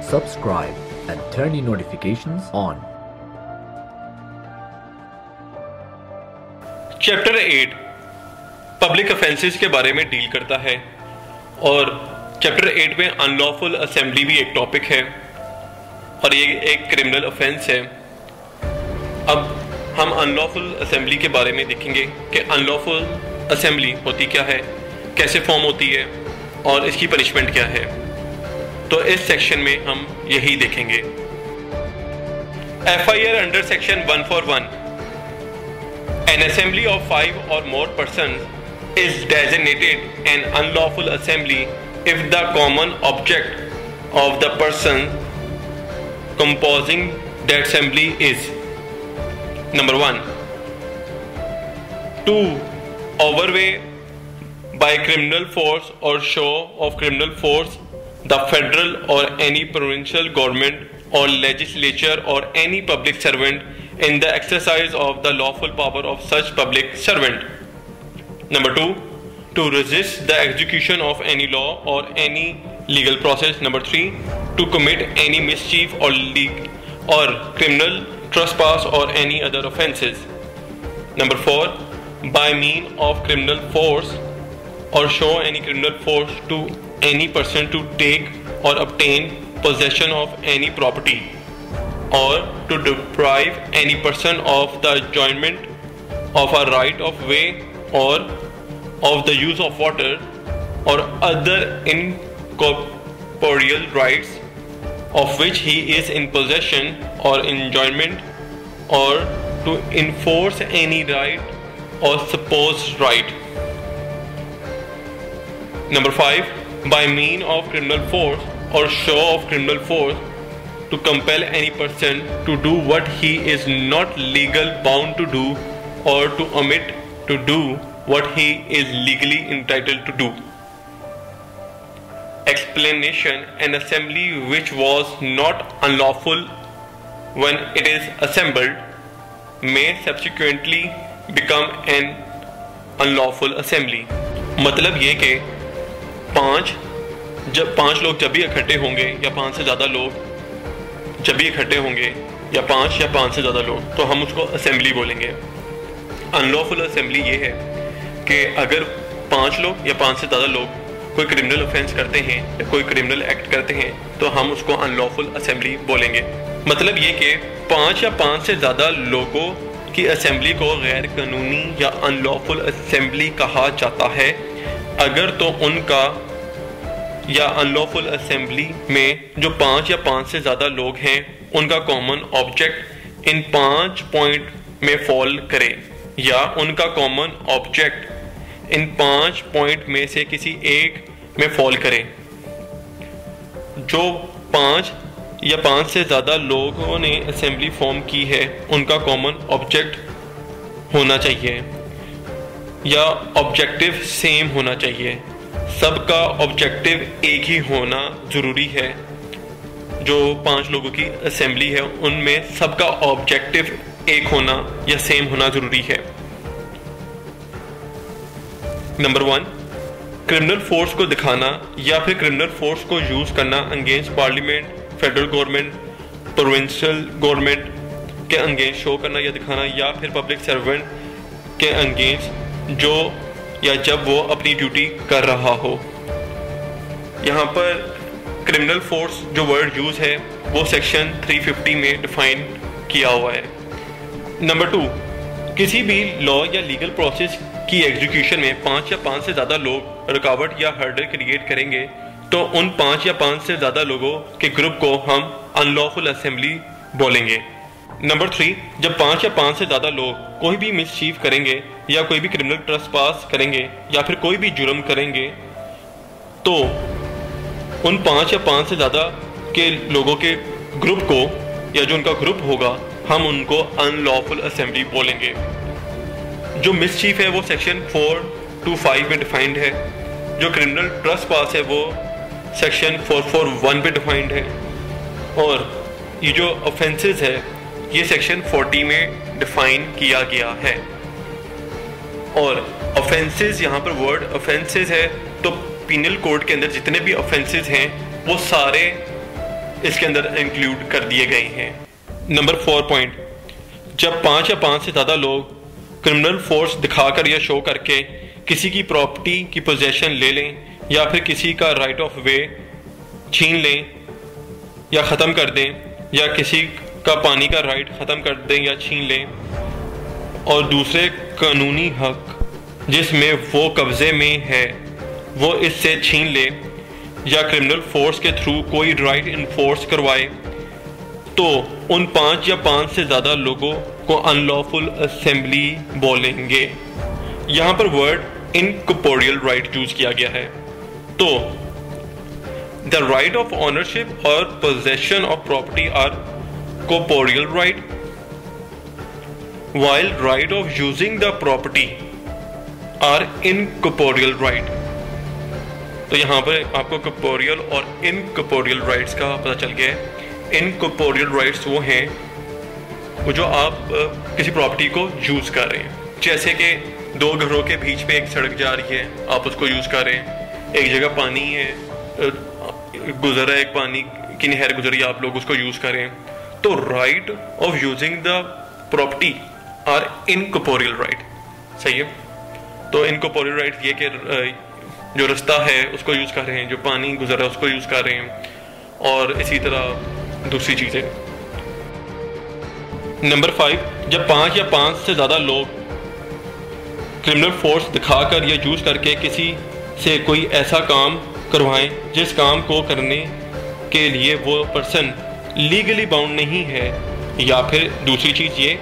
subscribe and turn your notifications on. Chapter 8 public offences के बारे में डील करता है और चैप्टर 8 में अनलॉफुल असेंबली भी एक टॉपिक है और ये एक क्रिमिनल ऑफेंस है। अब हम अनलॉफुल असेंबली के बारे में देखेंगे कि अनलॉफुल असेंबली होती क्या है, कैसे फॉर्म होती है और इसकी पनिशमेंट क्या है। तो इस सेक्शन में हम यही देखेंगे। FIR under section 141 An assembly of 5 or more persons is designated an unlawful assembly if the common object of the person composing the assembly is: Number 1, to overweigh by criminal force or show of criminal force the federal or any provincial government or legislature or any public servant in the exercise of the lawful power of such public servant. Number 2, to resist the execution of any law or any legal process. Number 3, to commit any mischief or criminal trespass or any other offences. Number 4, by means of criminal force or show any criminal force to any person to take or obtain possession of any property, or to deprive any person of the enjoyment of a right of way or of the use of water or other incorporeal rights of which he is in possession or enjoyment, or to enforce any right or supposed right. Number 5, by means of criminal force or show of criminal force, to compel any person to do what he is not legal bound to do, or to omit to do what he is legally entitled to do. Explanation: an assembly which was not unlawful when it is assembled may subsequently become an unlawful assembly. मतलब ये कि पांच लोग जब भी इकट्ठे होंगे या 5 से ज़्यादा लोग जब भी इकट्ठे होंगे या 5 से ज़्यादा लोग, तो हम उसको असेंबली बोलेंगे। अनलॉफुल असेंबली ये है कि अगर 5 लोग या 5 से ज़्यादा लोग कोई क्रिमिनल ऑफेंस करते हैं या कोई क्रिमिनल एक्ट करते हैं तो हम उसको अनलॉफुल असेंबली बोलेंगे। मतलब ये कि 5 या 5 से ज़्यादा लोगों की असेंबली को गैर कानूनी या अनलॉफुल असेंबली कहा जाता है अगर तो उनका या अनलॉफुल असेंबली में जो 5 या 5 से ज़्यादा लोग हैं उनका कॉमन ऑब्जेक्ट इन 5 पॉइंट में फॉल करे, या उनका कॉमन ऑब्जेक्ट इन 5 पॉइंट में से किसी एक में फॉल करे। जो 5 या 5 से ज़्यादा लोगों ने असेंबली फॉर्म की है उनका कॉमन ऑब्जेक्ट होना चाहिए या ऑब्जेक्टिव सेम होना चाहिए। सबका ऑब्जेक्टिव एक ही होना ज़रूरी है। जो 5 लोगों की असेंबली है उनमें सबका ऑब्जेक्टिव एक होना या सेम होना ज़रूरी है। नंबर 1, क्रिमिनल फोर्स को दिखाना या फिर क्रिमिनल फोर्स को यूज़ करना against parliament, federal government, provincial government के अगेंस्ट शो करना या दिखाना, या फिर पब्लिक सर्वेंट के अगेंस्ट जो या जब वो अपनी ड्यूटी कर रहा हो। यहाँ पर क्रिमिनल फोर्स जो वर्ड यूज है वो सेक्शन 350 में डिफाइन किया हुआ है। नंबर 2, किसी भी लॉ या लीगल प्रोसेस की एग्जीक्यूशन में 5 या 5 से ज़्यादा लोग रुकावट या हर्डल क्रिएट करेंगे तो उन 5 या 5 से ज़्यादा लोगों के ग्रुप को हम अनलॉफुल असेंबली बोलेंगे। नंबर 3, जब 5 या 5 से ज़्यादा लोग कोई भी मिसचीफ करेंगे या कोई भी क्रिमिनल ट्रेसपास करेंगे या फिर कोई भी जुर्म करेंगे तो उन 5 या 5 से ज़्यादा के लोगों के ग्रुप को या जो उनका ग्रुप होगा हम उनको अनलॉफुल असेंबली बोलेंगे। जो मिसचीफ है वो सेक्शन 425 में डिफाइंड है। जो क्रिमिनल ट्रेसपास है वो सेक्शन 441 में डिफाइंड है। और ये जो ऑफेंसेस है ये सेक्शन 40 में डिफाइन किया गया है। और ऑफेंसेस, यहाँ पर वर्ड ऑफेंसेस है तो पीनल कोड के अंदर जितने भी ऑफेंसेस हैं वो सारे इसके अंदर इंक्लूड कर दिए गए हैं। नंबर 4 पॉइंट, जब 5 या 5 से ज़्यादा लोग क्रिमिनल फोर्स दिखाकर या शो करके किसी की प्रॉपर्टी की पोजेशन ले लें या फिर किसी का राइट ऑफ वे छीन लें या ख़त्म कर दें या किसी का पानी का राइट ख़त्म कर दें या छीन लें और दूसरे कानूनी हक जिसमें वो कब्ज़े में है वो इससे छीन ले या क्रिमिनल फोर्स के थ्रू कोई राइट इन्फोर्स करवाए, तो उन 5 या 5 से ज़्यादा लोगों को अनलॉफुल असेंबली बोलेंगे। यहाँ पर वर्ड इनकॉर्पोरियल राइट यूज किया गया है। तो द राइट ऑफ ऑनरशिप और possession of property are corporeal right, while right of using the property are incorporeal right। तो यहाँ पर आपको corporeal और incorporeal rights का पता चल गया है। incorporeal rights वो हैं वो जो आप किसी प्रॉपर्टी को यूज कर रहे हैं, जैसे कि 2 घरों के बीच पे एक सड़क जा रही है, आप उसको यूज कर रहे हैं, एक जगह पानी है गुजर रहा है, एक पानी की नहर गुजर रही है, आप लोग उसको यूज कर रहे हैं। तो right of using the property are incorporeal right, सही है। तो इनकॉर्पोरियल राइट ये कि जो रास्ता है उसको यूज कर रहे हैं, जो पानी गुजर रहा है उसको यूज कर रहे हैं, और इसी तरह दूसरी चीजें। नंबर 5, जब 5 या 5 से ज्यादा लोग क्रिमिनल फोर्स दिखाकर या यूज करके किसी से कोई ऐसा काम करवाएं जिस काम को करने के लिए वो पर्सन लीगली बाउंड नहीं है, या फिर दूसरी चीज ये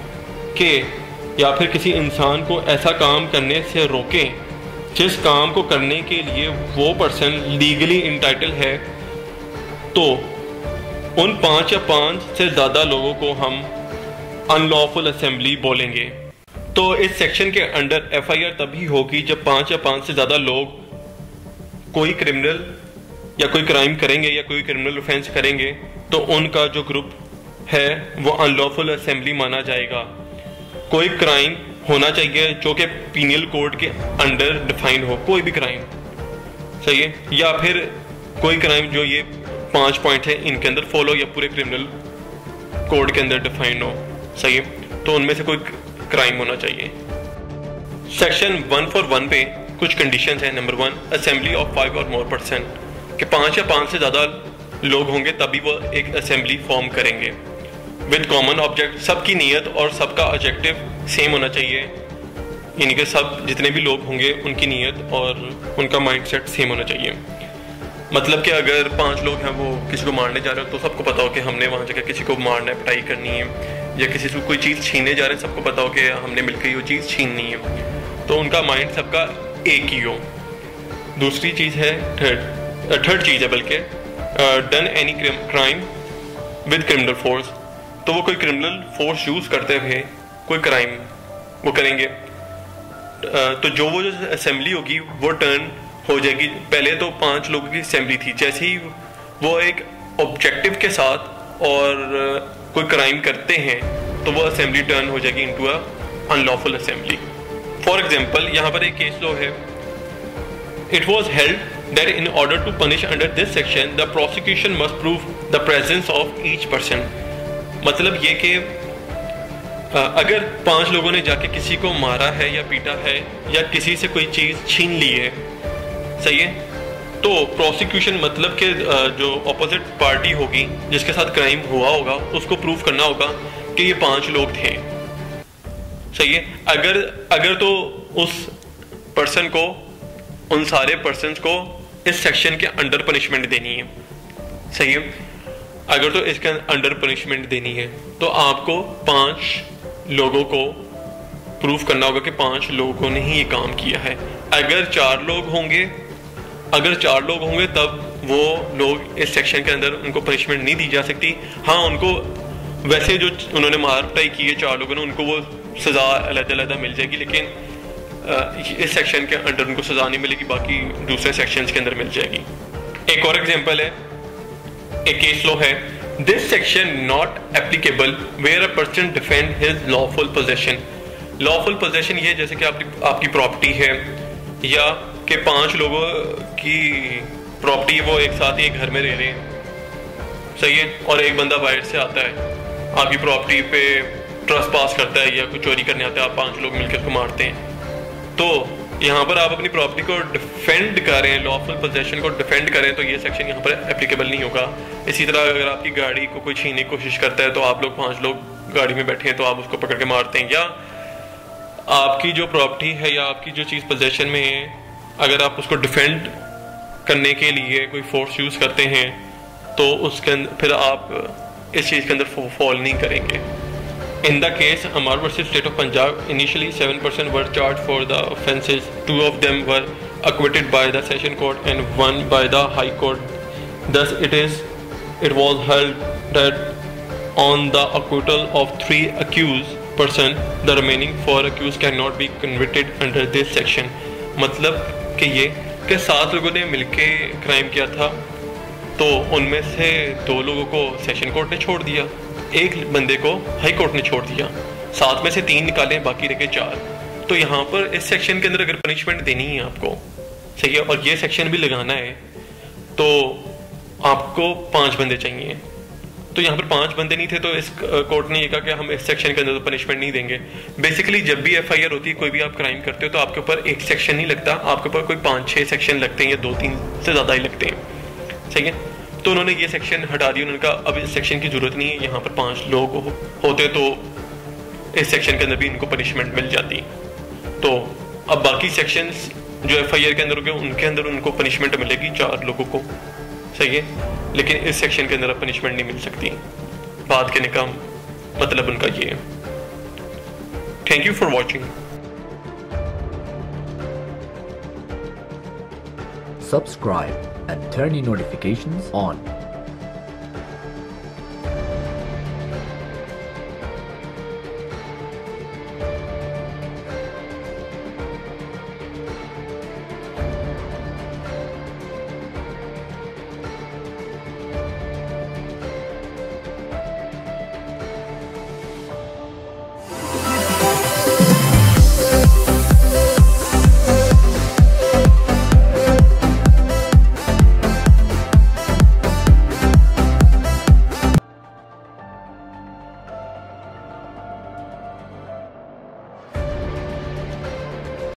कि या फिर किसी इंसान को ऐसा काम करने से रोकें जिस काम को करने के लिए वो पर्सन लीगली इंटाइटल है, तो उन 5 या 5 से ज़्यादा लोगों को हम अनलॉफुल असेंबली बोलेंगे। तो इस सेक्शन के अंडर FIR तभी होगी जब 5 या 5 से ज़्यादा लोग कोई क्रिमिनल या कोई क्राइम करेंगे या कोई क्रिमिनल ऑफेंस करेंगे, तो उनका जो ग्रुप है वो अनलॉफुल असेंबली माना जाएगा। कोई क्राइम होना चाहिए जो कि पीनल कोड के अंडर डिफाइन हो, कोई भी क्राइम, सही है, या फिर कोई क्राइम जो ये 5 पॉइंट है इनके अंदर फॉलो या पूरे क्रिमिनल कोड के अंदर डिफाइन हो, सही है। तो उनमें से कोई क्राइम होना चाहिए। सेक्शन 141 पे कुछ कंडीशंस हैं। नंबर 1, असेंबली ऑफ 5 और मोर पर्सन, कि 5 या 5 से ज़्यादा लोग होंगे तभी वो एक असेंबली फॉर्म करेंगे। विद कॉमन ऑब्जेक्ट, सबकी नीयत और सबका ऑब्जेक्टिव सेम होना चाहिए, यानी कि सब जितने भी लोग होंगे उनकी नीयत और उनका माइंडसेट सेम होना चाहिए। मतलब कि अगर 5 लोग हैं वो किसी को मारने जा रहे हो तो सबको पता हो कि हमने वहाँ जाकर किसी को मारना है, पिटाई करनी है, या किसी से कोई चीज़ छीनने जा रहे हैं सबको पता हो कि हमने मिलकर वो चीज़ छीननी है, तो उनका माइंड सबका एक ही हो। दूसरी चीज़ है थर्ड चीज़ है बल्कि done any crime with criminal force, तो वो कोई क्रिमिनल फोर्स यूज करते हुए कोई क्राइम वो करेंगे, तो जो असेंबली होगी वो टर्न हो जाएगी। पहले तो 5 लोगों की असेंबली थी, जैसे ही वो एक ऑब्जेक्टिव के साथ और कोई क्राइम करते हैं तो वो असेंबली टर्न हो जाएगी into a unlawful assembly. For example यहाँ पर एक केस लॉ है, it was held that in order to punish under this section the prosecution must prove the presence of each person। मतलब ये कि अगर 5 लोगों ने जाके किसी को मारा है या पीटा है या किसी से कोई चीज़ छीन ली है, सही है, तो प्रोसिक्यूशन मतलब कि जो अपोजिट पार्टी होगी जिसके साथ क्राइम हुआ होगा उसको प्रूव करना होगा कि ये 5 लोग थे, सही है। अगर तो उस पर्सन को, उन सारे पर्सन्स को इस सेक्शन के अंडर पनिशमेंट देनी है, सही है। अगर तो इसके अंडर पनिशमेंट देनी है तो आपको 5 लोगों को प्रूफ करना होगा कि 5 लोगों ने ही ये काम किया है। अगर 4 लोग होंगे तब वो लोग इस सेक्शन के अंदर उनको पनिशमेंट नहीं दी जा सकती। हाँ, उनको वैसे जो उन्होंने मार पिटाई की है 4 लोगों ने, उनको वो सजा अलग-अलग मिल जाएगी, लेकिन इस सेक्शन के अंडर उनको सजा नहीं मिलेगी, बाकी दूसरे सेक्शंस के अंदर मिल जाएगी। एक और एग्जांपल है, एक केस लॉ है, this section not applicable where a person defend his lawful possession. Lawful possession ये जैसे कि आपकी प्रॉपर्टी है या कि 5 लोगों की प्रॉपर्टी वो एक साथ ही एक घर में रह रहे हैं, सही है, और एक बंदा बाहर से आता है, आपकी प्रॉपर्टी पे ट्रेसपास करता है या कुछ चोरी करने आता है, आप 5 लोग मिलकर उसको मारते हैं, तो यहाँ पर आप अपनी प्रॉपर्टी को डिफेंड करें, लॉफुल पोजेशन को डिफेंड करें, तो ये सेक्शन यहाँ पर एप्लीकेबल नहीं होगा। इसी तरह अगर आपकी गाड़ी को कोई छीनने की कोशिश करता है, तो आप लोग 5 लोग गाड़ी में बैठे हैं, तो आप उसको पकड़ के मारते हैं, या आपकी जो प्रॉपर्टी है या आपकी जो चीज़ पोजेशन में है, अगर आप उसको डिफेंड करने के लिए कोई फोर्स यूज़ करते हैं, तो उसके अंदर फिर आप इस चीज़ के अंदर फॉल नहीं करेंगे। In the case Amar versus State of Punjab, initially 7 persons were charged for the offences. 2 of them were acquitted by the Session Court and 1 by the High Court. Thus, it was held that on the acquittal of 3 accused persons, the remaining 4 accused cannot be convicted under this section. मतलब कि ये कि 7 लोगों ने मिलके crime किया था, तो उनमें से 2 लोगों को सेशन कोर्ट ने छोड़ दिया, एक बंदे को हाई कोर्ट ने छोड़ दिया, 7 में से 3 निकाले, बाकी रह गए 4। तो यहाँ पर इस सेक्शन के अंदर अगर पनिशमेंट देनी है आपको, सही है, और ये सेक्शन भी लगाना है, तो आपको 5 बंदे चाहिए। तो यहाँ पर 5 बंदे नहीं थे, तो इस कोर्ट ने ये कहा कि हम इस सेक्शन के अंदर तो पनिशमेंट नहीं देंगे। बेसिकली जब भी FIR होती है, कोई भी आप क्राइम करते हो, तो आपके ऊपर एक सेक्शन नहीं लगता, आपके ऊपर कोई 5-6 सेक्शन लगते हैं या 2-3 से ज़्यादा ही लगते हैं, सही है। तो उन्होंने ये सेक्शन हटा दिया, उन्होंने कहा अब इस सेक्शन की जरूरत नहीं है, यहाँ पर 5 लोग होते तो इस सेक्शन के अंदर भी इनको पनिशमेंट मिल जाती। तो अब बाकी सेक्शंस जो FIR के अंदर हो गए, उनके अंदर उनको पनिशमेंट मिलेगी 4 लोगों को, सही है, लेकिन इस सेक्शन के अंदर पनिशमेंट नहीं मिल सकती। बात कहने का मतलब उनका ये है। Thank you for watching. Subscribe and turn your notifications on.